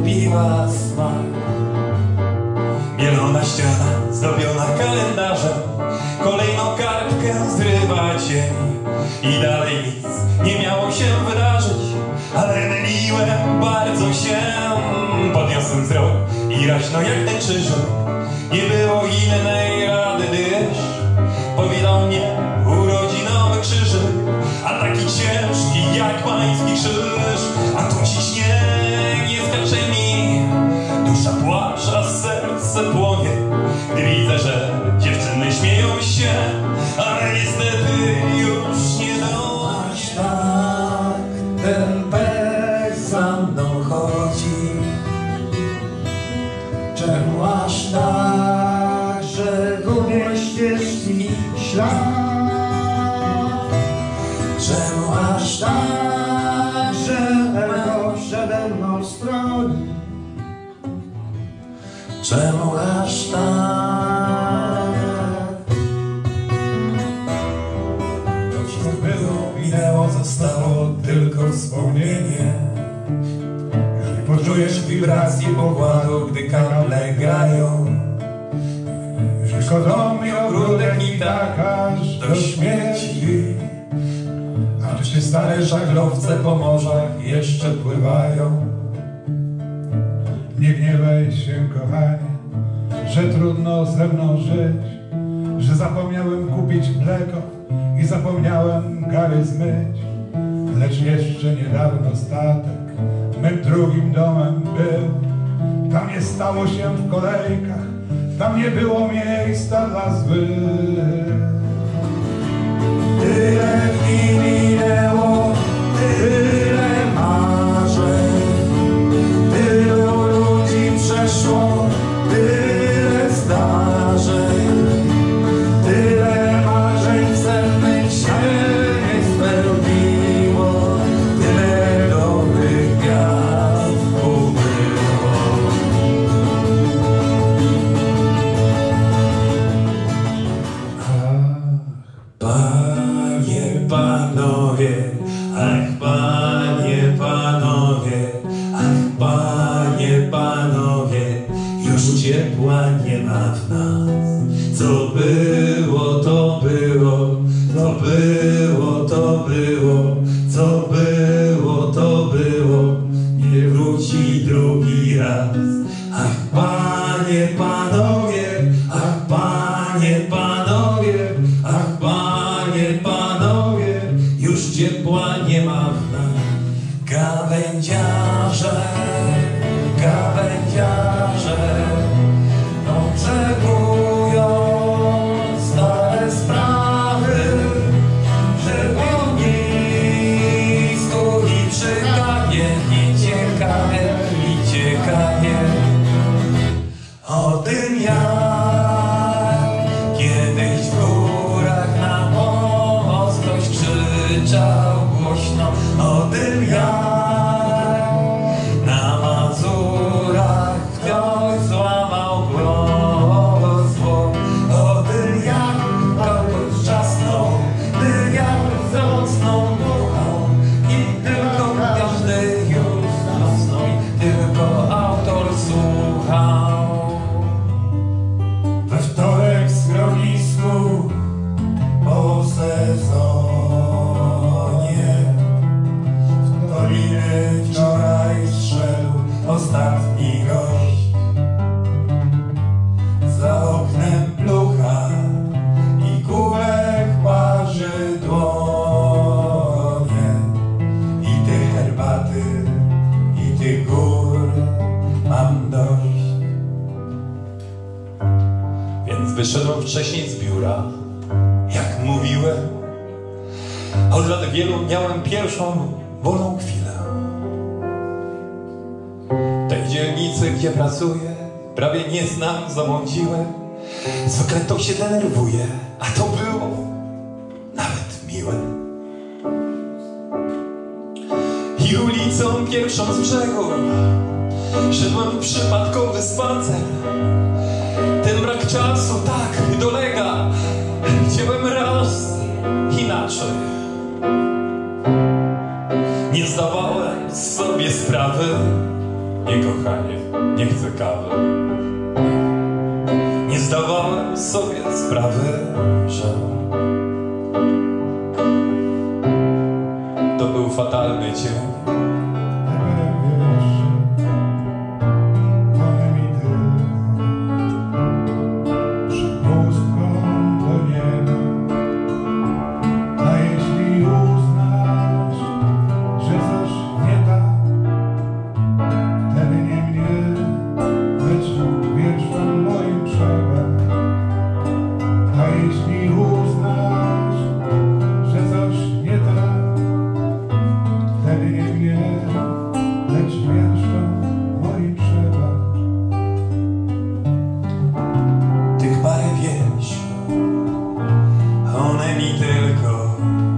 piwa smak. Mielona ściana zdobiona kalendarzem, kolejną kartkę zrywa cień i dalej nic nie miało się wydarzyć, ale myliłem bardzo się. Podniosłem wzrok i raźno jak ten krzyżyk, nie było innej rady, gdyż powitał mnie urodzinowy krzyżyk, a taki ciężki jak pański krzyż. A tu ciśnie, nie skacze mi, dusza płacze, a serce płonie, gdy widzę, że dziewczyny śmieją się, ale niestety już nie dość. Tak, ten pech za mną chodzi. Czemu aż tak, że gubię ścieżki ślad? Czemu aż tak, że echo przede mną stroni? Czemu aż tak? To co było, minęło, zostało tylko wspomnienie. Już nie poczujesz wibracji pokładu, gdy kable grają. Już tylko dom i ogródek i tak aż do śmierci. A czy stare żaglowce po morzach jeszcze pływają? Nie gniewaj się, kochanie, że trudno ze mną żyć, że zapomniałem kupić mleko i zapomniałem gary zmyć. Lecz jeszcze niedawno statek mym drugim domem był. Tam nie stało się w kolejkach, tam nie było miejsca dla złych. Tyle dni minęło, tyle marzeń, tylu ludzi przeszło, tyle zdarzeń, tyle marzeń cennych się nie spełniło, tyle dobrych gwiazd ubyło. Panie, panowie, ach panie, panowie, ach panie, panowie, już ciepła nie ma w nas. Co było, to było, co było, to było, co było, to było, nie wróci drugi raz. Ach panie, panowie, ach panie, panowie, ach panie, panowie, już ciepła nie ma w nas. Gawędziarze, gawędziarze, oczekują stare sprawy, że w ognisku i przy kawie i ciekawie o tym, jak kiedyś w górach na pomoc ktoś krzyczał głośno, o tym, jak na Mazurach ktoś złamał głosło, o tym, jak kogoś trzasnął, by wiatr za mocną duchą i tylko każdy już zasnął i tylko autor słuchał. We wtorek w schronisku po sezonie w Doliny wczoraj zszedł ostatni gość. Za oknem plucha i kubek parzy dłonie. I tej herbaty, i tych gór mam dość. Więc wyszedłem wcześniej z biura, jak mówiłem. Od lat wielu miałem pierwszą wolną chwilę. Tej dzielnicy, gdzie pracuję, prawie nie znam, zamąciłem. Z okrętą się denerwuję, a to było nawet miłe. I ulicą pierwszą z brzegu szedłem w przypadkowy spacer. Ten brak czasu tak dolega, chciałem raz inaczej. Nie zdawałem sobie sprawy, Nie, kochanie, nie chcę kawy. Nie zdawałem sobie sprawy, że to był fatalny dzień. Jeśli uznasz, że coś nie tak, wtedy nie mnie, lecz wierszom moim trzeba. Tych parę wierszy, one mi tylko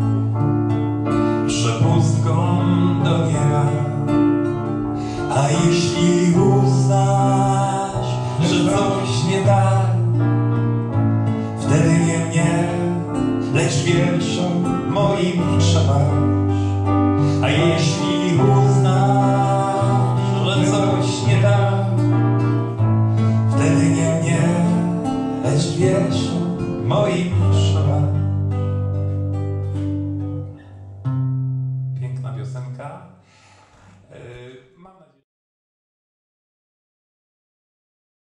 przepustką do nieba. A jeśli uznasz, że coś nie tak, wtedy nie mnie, lecz wierszom moim przebasz. A jeśli uznasz, że coś nie tak, wtedy nie mnie, lecz wierszom moim przebasz. Piękna piosenka. Mam nadzieję,